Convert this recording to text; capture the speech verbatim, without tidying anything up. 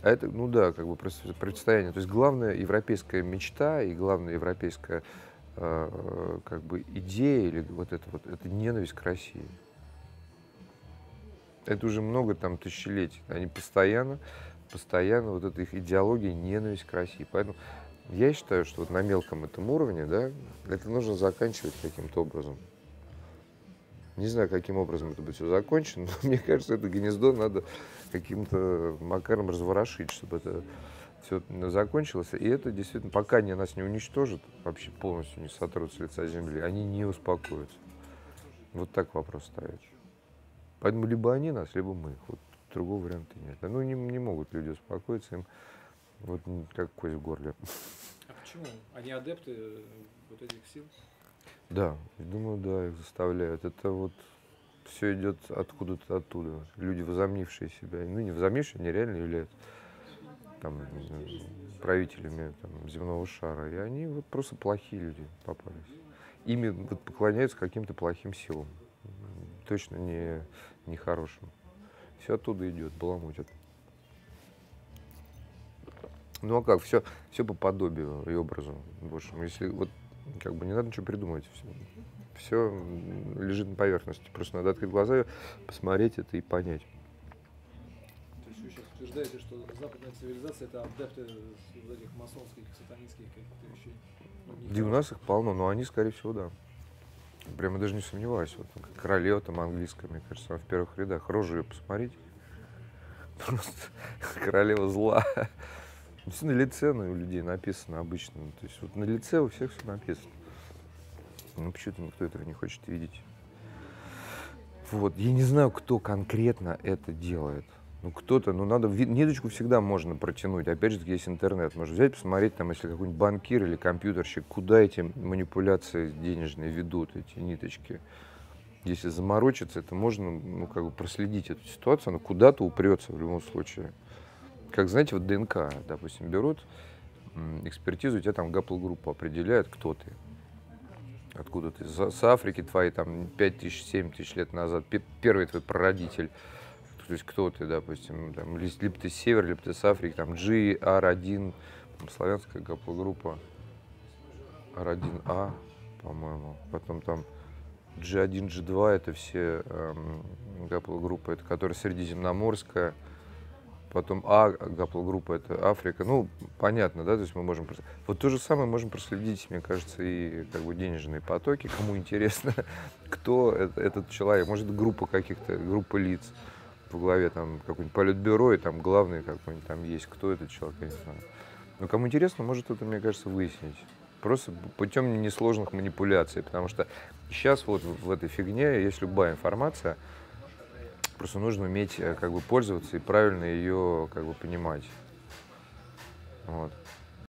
А это, ну да, как бы просто предстояние. То есть главная европейская мечта и главная европейская э, как бы идея или вот это вот, это ненависть к России. Это уже много там тысячелетий. Они постоянно, постоянно вот эта их идеология ненависть к России. Поэтому я считаю, что вот на мелком этом уровне, да, это нужно заканчивать каким-то образом. Не знаю, каким образом это будет все закончено, но мне кажется, это гнездо надо каким-то макаром разворошить, чтобы это все закончилось. И это действительно, пока они нас не уничтожат, вообще полностью не сотрут с лица земли, они не успокоятся. Вот так вопрос ставится. Поэтому либо они нас, либо мы. Вот другого варианта нет. Ну, не, не могут люди успокоиться, им вот как кость в горле. А почему? Они адепты э, вот этих сил? Да, думаю, да, их заставляют. Это вот все идет откуда-то оттуда. Люди, возомнившие себя, ну не возомнившие, они реально являются там, правителями там, земного шара. И они вот просто плохие люди попались. Ими вот поклоняются каким-то плохим силам. Точно не, не хорошим. Все оттуда идет, баламутят. Ну а как, все, все по подобию и образу. Больше. Если вот как бы не надо ничего придумывать. Все, все лежит на поверхности. Просто надо открыть глаза, посмотреть это и понять. То есть вы сейчас утверждаете, что западная цивилизация это адепты вот этих масонских, сатанинских каких-то вещей? Ну, Да и у нас их полно, но они, скорее всего, да. Прямо даже не сомневаюсь. Вот, королева там английская, мне кажется, она в первых рядах. Рожу ее посмотреть. Просто королева зла. Все на лице у людей написано обычно. То есть вот на лице у всех все написано. Ну почему-то никто этого не хочет видеть. Вот. Я не знаю, кто конкретно это делает. Ну кто-то, ну надо, ниточку всегда можно протянуть. Опять же, есть интернет. Можно взять, посмотреть, там, если какой-нибудь банкир или компьютерщик, куда эти манипуляции денежные ведут, эти ниточки. Если заморочиться, это можно, ну, как бы проследить эту ситуацию, она куда-то упрется в любом случае. Как, знаете, вот ДНК, допустим, берут экспертизу, у тебя там гаплогруппу определяют, кто ты. Откуда ты? С Африки твои там пять тысяч, семь тысяч лет назад, первый твой прародитель. То есть кто ты, допустим, там, либо ты с севера, либо ты с Африки, там G, ар один, там, славянская гаплогруппа, ар один а, по-моему, потом там джи один, джи два, это все эм, гаплогруппы, это которая средиземноморская, потом А гаплогруппа, это Африка, ну, понятно, да, то есть мы можем, вот то же самое можем проследить, мне кажется, и как бы денежные потоки, кому интересно, кто это, этот человек, может, группа каких-то, группа лиц в главе, там, какое-нибудь политбюро, и там главный какой-нибудь там есть, кто этот человек, я не знаю. Но кому интересно, может это, мне кажется, выяснить. Просто путем несложных манипуляций, потому что сейчас вот в этой фигне есть любая информация, просто нужно уметь как бы пользоваться и правильно ее как бы понимать. Вот.